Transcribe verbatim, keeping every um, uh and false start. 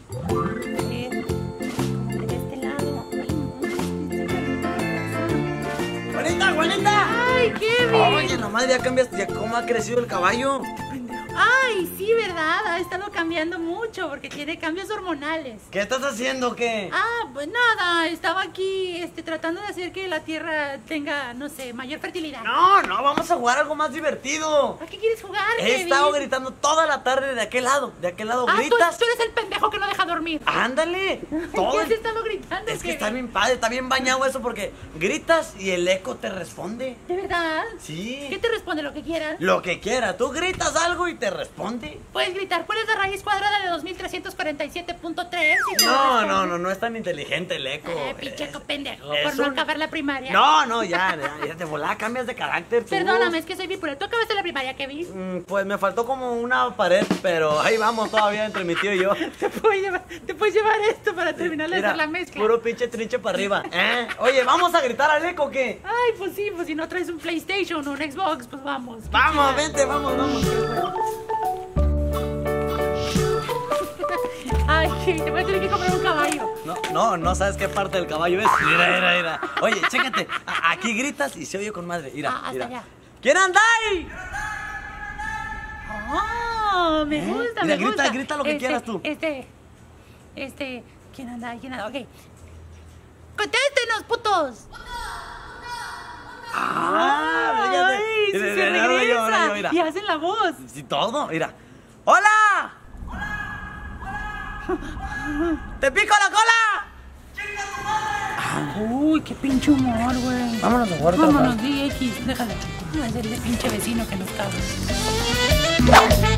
ver, de este lado. ¡Juanita, Juanita! ¡Ay, Kevin! Oye, nomás ya cambiaste, ya cómo ha crecido el caballo. Ay, sí, ¿verdad? Ha estado cambiando mucho porque tiene cambios hormonales. ¿Qué estás haciendo, qué? Ah, pues nada, estaba aquí este, tratando de hacer que la tierra tenga, no sé, mayor fertilidad. No, no, vamos a jugar algo más divertido. ¿A qué quieres jugar, He Kevin? estado gritando toda la tarde de aquel lado, de aquel lado Ah, tú, gritas. tú eres el pendejo que no deja dormir. Ándale. Todo ¿Qué has el- estado gritando, Es que Kevin? está bien padre, está bien bañado eso porque gritas y el eco te responde. ¿De verdad? Sí. ¿Qué te responde? Lo que quieras. Lo que quiera, tú gritas algo y te responde. Puedes gritar, ¿cuál es la raíz cuadrada de dos mil trescientos cuarenta y siete punto tres? No, no, no, no es tan inteligente el eco. Eh, pinche Es- pendejo, es por no un- acabar la primaria. No, no, ya, ya, ya de volada cambias de carácter. tú. Perdóname, es que soy bipolar. ¿Tú acabaste la primaria, Kevin? Mm, Pues me faltó como una pared, pero ahí vamos todavía entre mi tío y yo. Te puedes llevar, te puedes llevar esto para terminar de Mira, hacer la mezcla. puro pinche trinche para arriba. ¿Eh? Oye, ¿vamos a gritar al eco o qué? Ay, pues sí, pues si no traes un PlayStation o un Xbox, pues vamos. Qué Vamos, chido. vente, vamos, vamos. Ay, te voy a tener que comprar un caballo. No, no, no sabes qué parte del caballo es. Mira, mira, mira. Oye, chécate. a- Aquí gritas y se oye con madre. Mira, Ah, hasta mira. allá. ¿Quién anda ahí? Oh, me ¿Eh? gusta, Mira, me grita, gusta. grita lo que Este, quieras tú. Este, este, ¿quién anda? ¿Quién anda? Ok. ¡Contéstenos, putos! Ah, Ay, fíjate. sí, Mira, se mira, ahora yo, ahora regresa. yo, mira. Y hacen la voz. Sí, todo, mira. ¡Hola! ¡Te pico la cola! Uy, qué pinche humor, güey. Vámonos a jugar otra Vámonos, D X, déjalo. No, es el pinche vecino que nos caga.